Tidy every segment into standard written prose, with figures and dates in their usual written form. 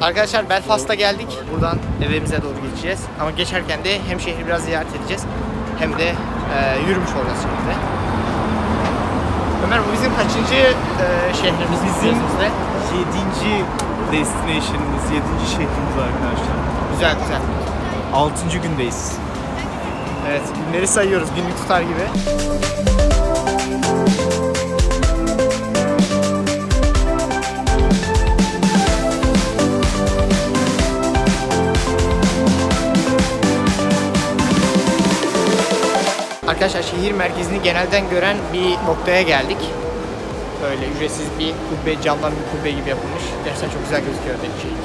Arkadaşlar Belfast'a geldik. Buradan evimize doğru gideceğiz. Ama geçerken de hem şehri biraz ziyaret edeceğiz hem de yürümüş olacağız şimdi. Ömer, bu bizim kaçıncı şehrimiz? Bizim 7. destination'ımız, 7. şehrimiz arkadaşlar. Güzel güzel. 6. gündeyiz. Evet, günleri sayıyoruz günlük tutar gibi. Arkadaşlar şehir merkezini genelden gören bir noktaya geldik. Böyle ücretsiz bir kubbe, camdan bir kubbe gibi yapılmış. Gerçekten çok güzel gözüküyor bir şey.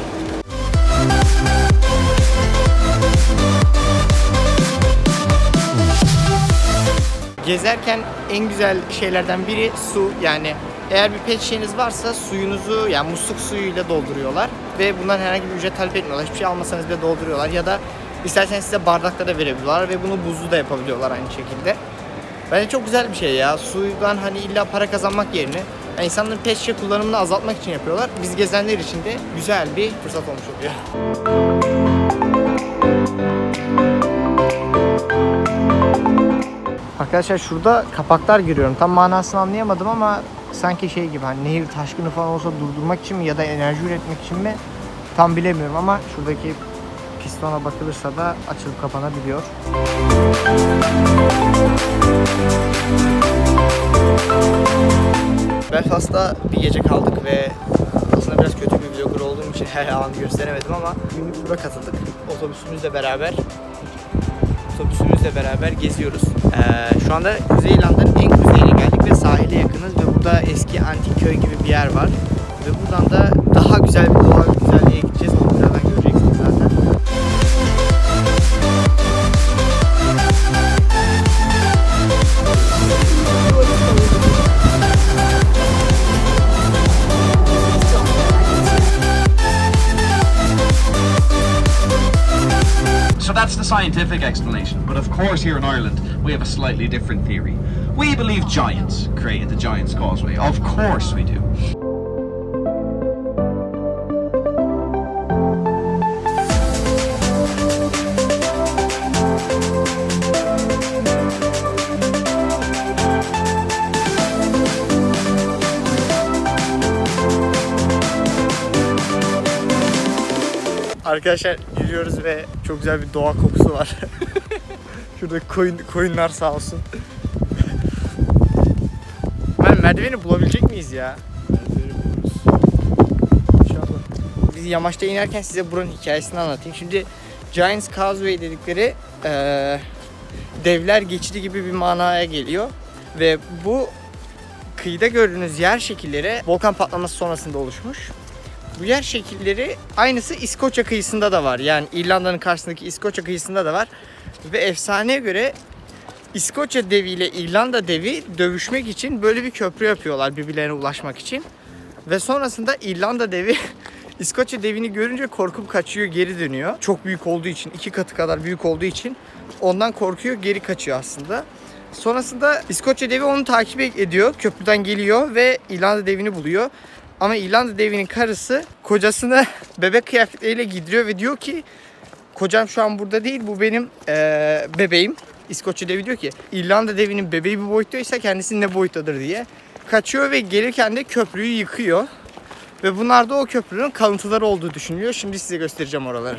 Gezerken en güzel şeylerden biri su. Yani eğer bir pet şişeniz varsa suyunuzu, yani musluk suyuyla dolduruyorlar. Ve bundan herhangi bir ücret talep etmiyorlar. Hiçbir şey almasanız bile dolduruyorlar. Ya da İsterseniz size bardakta da verebiliyorlar ve bunu buzlu da yapabiliyorlar aynı şekilde. Bence çok güzel bir şey ya. Suydan hani illa para kazanmak yerine yani insanların pet şişe kullanımını azaltmak için yapıyorlar. Biz gezenler için de güzel bir fırsat olmuş oluyor. Arkadaşlar şurada kapaklar görüyorum. Tam manasını anlayamadım ama sanki şey gibi, hani nehir taşkını falan olsa durdurmak için mi ya da enerji üretmek için mi tam bilemiyorum ama şuradaki pistona bakılırsa da açılıp kapanabiliyor. Belfast'ta bir gece kaldık ve aslında biraz kötü bir vlogger olduğum için her an gösteremedim ama günlük tura katıldık. Otobüsümüzle beraber geziyoruz. Şu anda Kuzey İrlanda'nın en kuzeyine geldik ve sahile yakınız ve burada eski antik köy gibi bir yer var. Ve buradan da daha güzel bir doğa güzelliğe gideceğiz. Onu birazdan göreceksiniz zaten. So that's the scientific explanation. But of course here in Ireland we have a slightly different theory. We believe giants created the Giant's Causeway. Of course we do. Arkadaşlar yürüyoruz ve çok güzel bir doğa kokusu var. Şurada koyunlar sağ olsun. Merdiveni bulabilecek miyiz ya? Merdiveni buluruz. İnşallah. Biz yamaçta inerken size buranın hikayesini anlatayım. Şimdi Giant's Causeway dedikleri devler geçidi gibi bir manaya geliyor. Ve bu kıyıda gördüğünüz yer şekilleri volkan patlaması sonrasında oluşmuş. Bu yer şekilleri aynısı İskoçya kıyısında da var. Yani İrlanda'nın karşısındaki İskoçya kıyısında da var. Ve efsaneye göre İskoçya devi ile İrlanda devi dövüşmek için böyle bir köprü yapıyorlar birbirlerine ulaşmak için. Ve sonrasında İrlanda devi İskoçya devini görünce korkup kaçıyor, geri dönüyor. Çok büyük olduğu için, 2 katı kadar büyük olduğu için ondan korkuyor, geri kaçıyor aslında. Sonrasında İskoçya devi onu takip ediyor, köprüden geliyor ve İrlanda devini buluyor. Ama İrlanda devinin karısı kocasını bebek kıyafetleriyle giydiriyor ve diyor ki kocam şu an burada değil, bu benim bebeğim. İskoçya devi diyor ki İrlanda devinin bebeği bu boyuttaysa kendisi ne boyuttadır diye. Kaçıyor ve gelirken de köprüyü yıkıyor. Ve bunlar da o köprünün kalıntıları olduğu düşünülüyor. Şimdi size göstereceğim oraları.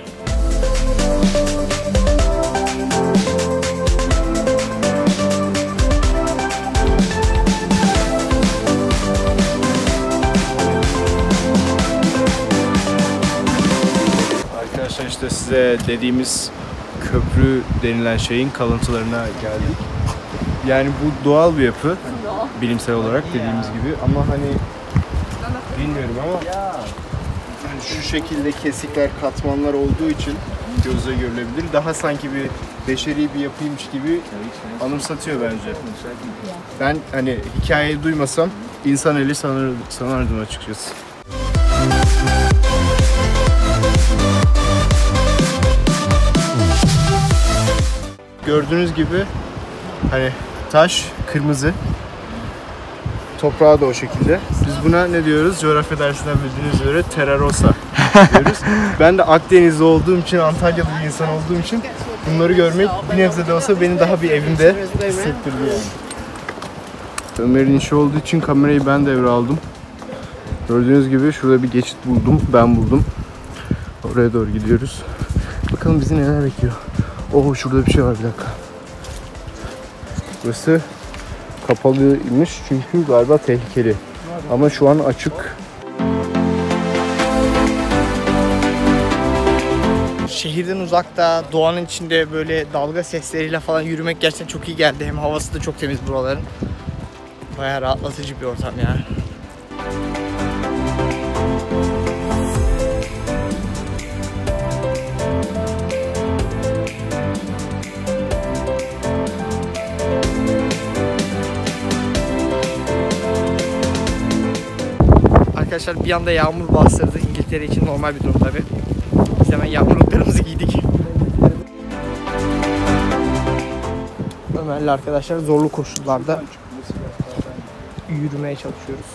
Arkadaşlar işte size dediğimiz köprü denilen şeyin kalıntılarına geldik. Yani bu doğal bir yapı, bilimsel olarak dediğimiz gibi ama hani bilmiyorum ama hani şu şekilde kesikler, katmanlar olduğu için gözle görülebilir. Daha sanki bir beşeri bir yapıymış gibi anımsatıyor bence. Ben hani hikayeyi duymasam insan eli sanardım açıkçası. Gördüğünüz gibi hani taş kırmızı, toprağı da o şekilde. Biz buna ne diyoruz? Coğrafya dersinden bildiğiniz üzere terra rossa. istiyoruz. Ben de Akdenizli olduğum için, Antalya'da bir insan olduğum için bunları görmek bir nebze de olsa beni daha bir evimde hissettirdi yani. Ömer'in işi olduğu için kamerayı ben devraldım. Gördüğünüz gibi şurada bir geçit buldum, ben buldum. Oraya doğru gidiyoruz. Bakalım bizi neler bekliyor. Oh, şurada bir şey var, bir dakika. Burası kapalıymış çünkü galiba tehlikeli. Ama şu an açık. Şehirden uzakta, doğanın içinde böyle dalga sesleriyle falan yürümek gerçekten çok iyi geldi. Hem havası da çok temiz buraların. Bayağı rahatlatıcı bir ortam ya. Arkadaşlar bir anda yağmur bastırdı. İngiltere için normal bir durum tabi. Biz hemen yağmurluklarımızı giydik. Ömer'le arkadaşlar zorlu koşullarda yürümeye çalışıyoruz.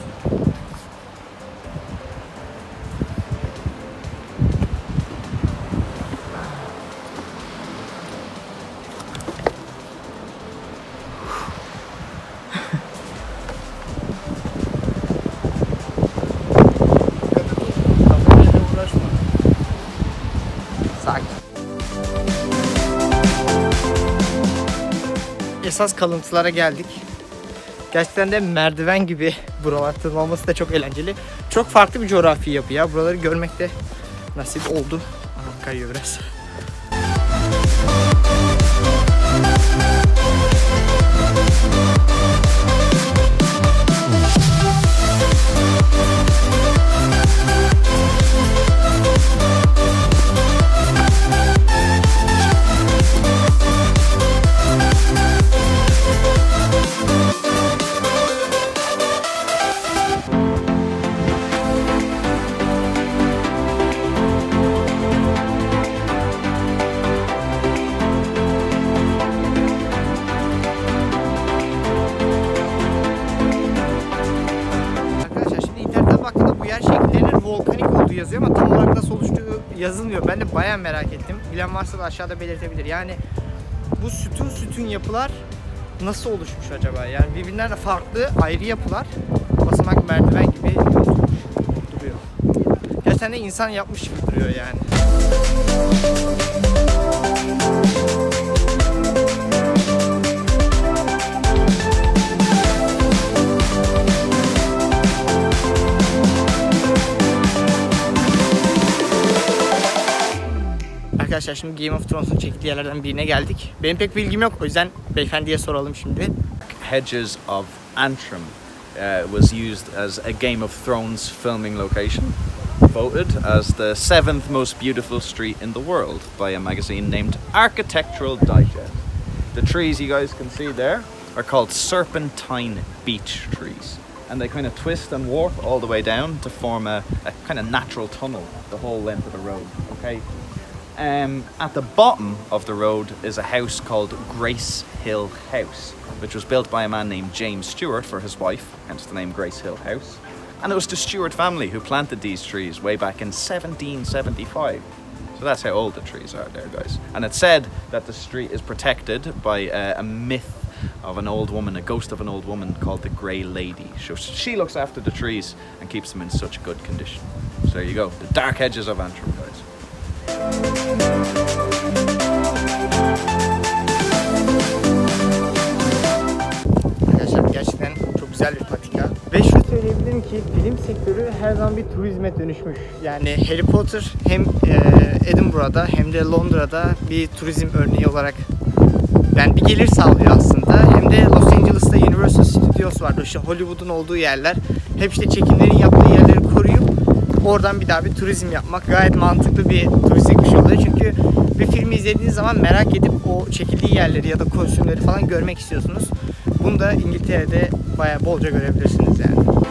Esas kalıntılara geldik. Gerçekten de merdiven gibi buralar, tırmanması da çok eğlenceli. Çok farklı bir coğrafi yapı ya. Buraları görmek de nasip oldu. Ama kayıyor biraz. Volkanik olduğu yazıyor ama tam olarak nasıl oluştuğu yazılmıyor. Ben de bayağı merak ettim. Bilen varsa da aşağıda belirtebilir. Yani bu sütun yapılar nasıl oluşmuş acaba? Yani birbirinden de farklı ayrı yapılar. Basamak merdiven gibi duruyor. Gerçekten de insan yapmış gibi duruyor yani. Arkadaşlar şimdi Game of Thrones'un çektiği yerlerden birine geldik. Benim pek bilgim yok, o yüzden beyefendiye soralım şimdi. Hedges of Antrim was used as a Game of Thrones filming location, voted as the 7th most beautiful street in the world by a magazine named Architectural Digest. The trees you guys can see there are called serpentine beech trees, and they kind of twist and warp all the way down to form a kind of natural tunnel the whole length of the road. Okay. At the bottom of the road is a house called Grace Hill House, which was built by a man named James Stewart for his wife, hence the name Grace Hill House. And it was the Stewart family who planted these trees way back in 1775. So that's how old the trees are there, guys. And it's said that the street is protected by a myth of an old woman, a ghost of an old woman called the Grey Lady. So she looks after the trees and keeps them in such good condition. So there you go, the dark hedges of Antrim, guys. Arkadaşlar gerçekten çok güzel bir patika. Ve şunu söyleyebilirim ki film sektörü her zaman bir turizme dönüşmüş. Yani Harry Potter hem Edinburgh'da hem de Londra'da bir turizm örneği olarak yani bir gelir sağlıyor aslında. Hem de Los Angeles'ta Universal Studios vardı. İşte Hollywood'un olduğu yerler. Hep işte çekimlerin yaptığı yerleri koruyup oradan bir daha bir turizm yapmak gayet mantıklı bir turistik bir şey oluyor. Çünkü bir filmi izlediğiniz zaman merak edip o çekildiği yerleri ya da kostümleri falan görmek istiyorsunuz. Bunu da İngiltere'de bayağı bolca görebilirsiniz yani.